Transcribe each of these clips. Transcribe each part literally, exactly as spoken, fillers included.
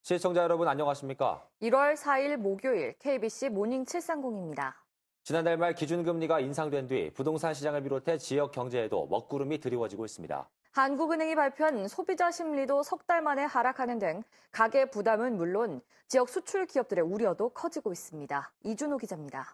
시청자 여러분 안녕하십니까? 일월 사일 목요일 케이비씨 모닝 칠삼공입니다. 지난달 말 기준금리가 인상된 뒤 부동산 시장을 비롯해 지역 경제에도 먹구름이 드리워지고 있습니다. 한국은행이 발표한 소비자 심리도 석 달 만에 하락하는 등 가계 부담은 물론 지역 수출 기업들의 우려도 커지고 있습니다. 이준호 기자입니다.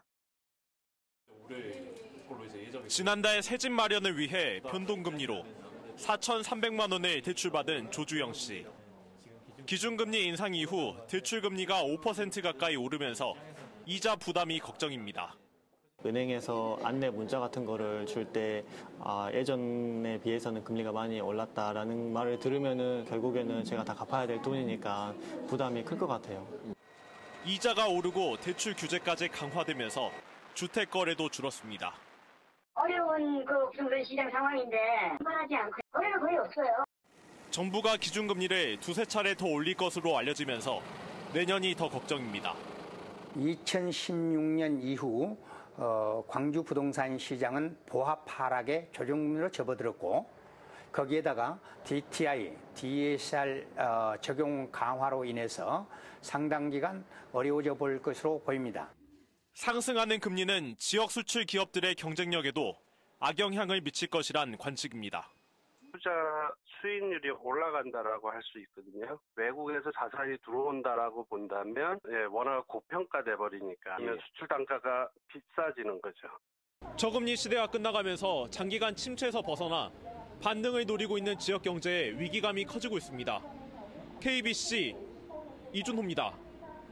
지난달 새집 마련을 위해 변동금리로 사천삼백만 원을 대출받은 조주영 씨. 기준금리 인상 이후 대출금리가 오 퍼센트 가까이 오르면서 이자 부담이 걱정입니다. 은행에서 안내 문자 같은 거를 줄 때 아, 예전에 비해서는 금리가 많이 올랐다라는 말을 들으면은 결국에는 제가 다 갚아야 될 돈이니까 부담이 클 것 같아요. 이자가 오르고 대출 규제까지 강화되면서 주택 거래도 줄었습니다. 어려운 그 부동산 시장 상황인데 만하지 않고 거래가 거의 없어요. 정부가 기준금리를 두세 차례 더 올릴 것으로 알려지면서 내년이 더 걱정입니다. 이천십육 년 이후 어, 광주 부동산 시장은 보합 하락의 조정금리로 접어들었고 거기에다가 디티아이, 디에스알 어, 적용 강화로 인해서 상당 기간 어려워져 볼 것으로 보입니다. 상승하는 금리는 지역 수출 기업들의 경쟁력에도 악영향을 미칠 것이란 관측입니다. 투자 수익률이 올라간다라고 할 수 있거든요. 외국에서 자산이 들어온다라고 본다면 예, 워낙 고평가돼 버리니까 예. 수출 단가가 비싸지는 거죠. 저금리 시대가 끝나가면서 장기간 침체에서 벗어나 반등을 노리고 있는 지역 경제에 위기감이 커지고 있습니다. 케이비씨 이준호입니다.